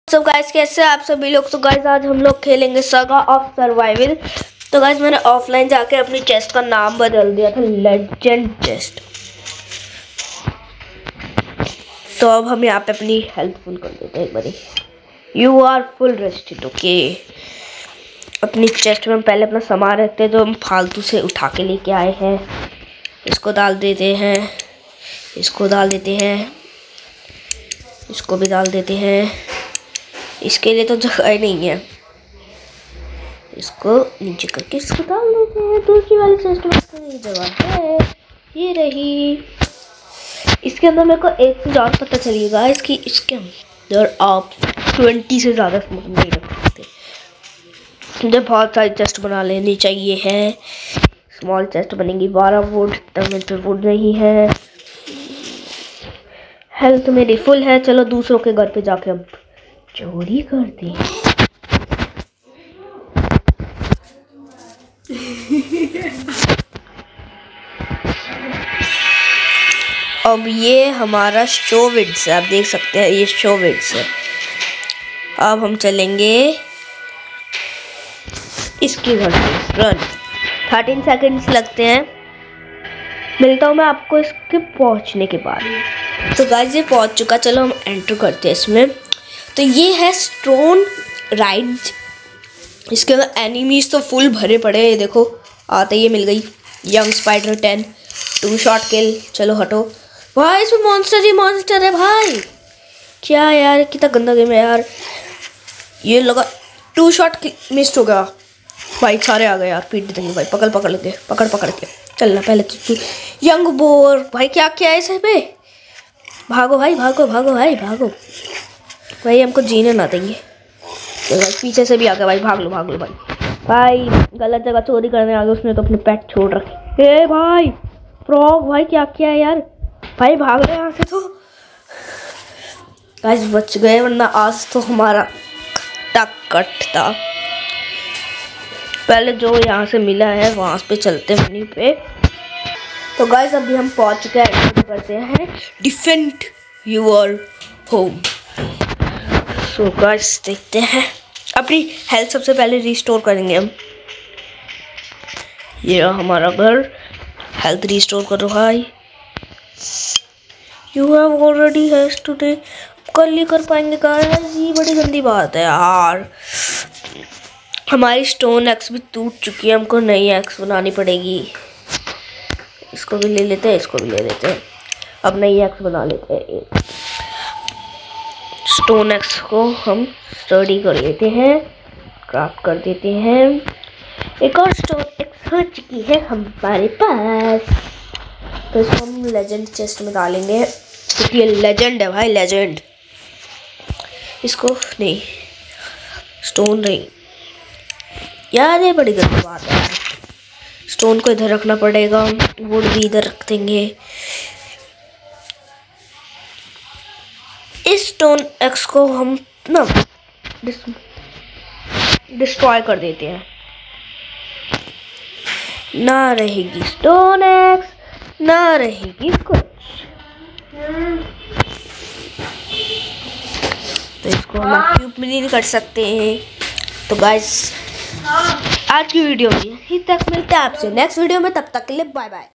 सब गाइस कैसे आप सभी लोग। तो गाइस आज हम लोग खेलेंगे सागा ऑफ सर्वाइवल। तो गाइस मैंने ऑफलाइन जाके अपनी चेस्ट का नाम बदल दिया था लेजेंड चेस्ट। तो अब हम यहाँ पे अपनी हेल्थ फुल कर देते हैं एक बारी। You are full rested. Okay, अपनी चेस्ट में पहले अपना सामान रखते हैं जो हम फालतू से उठा के लेके आए हैं। इसको डाल देते हैं, इसको डाल देते हैं, इसको भी डाल देते हैं। इसके लिए तो जगह ही नहीं है, इसको नीचे करके इसको डाल देते हैं। दूसरी वाली चेस्ट में जगह है, ये रही। इसके अंदर मेरे को एक चीज़ और पता चलिएगा इसकी, इसके अंदर आप 20 से ज़्यादा सामान नहीं रख सकते। मुझे बहुत सारी चेस्ट बना लेनी चाहिए है। स्मॉल चेस्ट बनेगी 12 वुड, तब मेरे पे वुड नहीं है। हेल्थ मेरी फुल है। चलो दूसरों के घर पे जाके अब चोरी करते हैं। अब ये हमारा शोविड्स है, आप देख सकते हैं ये शोविड्स है। अब हम चलेंगे इसके घर पे। रन 13 सेकंड्स लगते हैं। मिलता हूँ मैं आपको इसके पहुँचने के बाद। तो गाइस ये पहुँच चुका। चलो हम एंटर करते हैं इसमें। तो ये है स्टोन राइड। इसके अंदर एनिमीज तो फुल भरे पड़े हैं। देखो आते ही मिल गई यंग स्पाइडर 10 2 शॉट किल। चलो हटो भाई, इसमें मॉन्स्टर ही मॉन्स्टर है भाई। क्या यार कितना गंदा गेम है यार। ये लगा 2 शॉट मिस हो गया भाई। सारे आ गए यार, पीट देंगे भाई। पकड़ के पकड़ के चलना पहले तो। यंग बोर भाई क्या क्या है इस पे। भागो भाई, भागो भाई, भागो भाई, हमको जीने ना देंगे। तो भाई पीछे से भी आ गया भाई। भाग लो भाई। गलत जगह चोरी करने आ गए, उसने तो अपने पेट छोड़ रखे। ए भाई फ्रॉग भाई क्या क्या है यार भाई, भाग रहे यहाँ से। तो गाइस बच गए, वरना आज तो हमारा कट था। पहले जो यहाँ से मिला है वहाँ पे चलते हैं वहीं पे। तो गाइस अभी हम पहुँच चुके हैं। करते हैं डिफेंड योर होम। तो गाइस देखते हैं, अपनी हेल्थ सबसे पहले रिस्टोर करेंगे हम। ये हमारा घर। हेल्थ रिस्टोर करो भाई। You have already has today. कल ही कर पाएंगे गाइस, ये बड़ी गंदी बात है यार। हमारी स्टोन एक्स भी टूट चुकी है, हमको नई एक्स बनानी पड़ेगी। इसको भी ले लेते हैं, इसको भी ले लेते हैं। अब नई एक्स बना लेते हैं। एक स्टोन एक्स को हम स्टडी कर लेते हैं, क्राफ्ट कर देते हैं। एक और स्टोन एक्स हो चुकी है हमारे पास। तो इसको हम लेजेंड चेस्ट में डालेंगे क्योंकि ये लेजेंड है भाई, लेजेंड। इसको नहीं, स्टोन नहीं यार, ये बड़ी गलत बात है। स्टोन को इधर रखना पड़ेगा, वुड भी इधर रख देंगे। इस स्टोन एक्स को हम ना डिस्ट्रॉय कर देते हैं। ना रहेगी स्टोन एक्स, ना रहेगी कुछ। तो इसको हम क्यूब में नहीं कर सकते हैं। तो गाइस आज की वीडियो में यहीं तक। मिलते हैं आपसे नेक्स्ट वीडियो में, तब तक के लिए बाय बाय।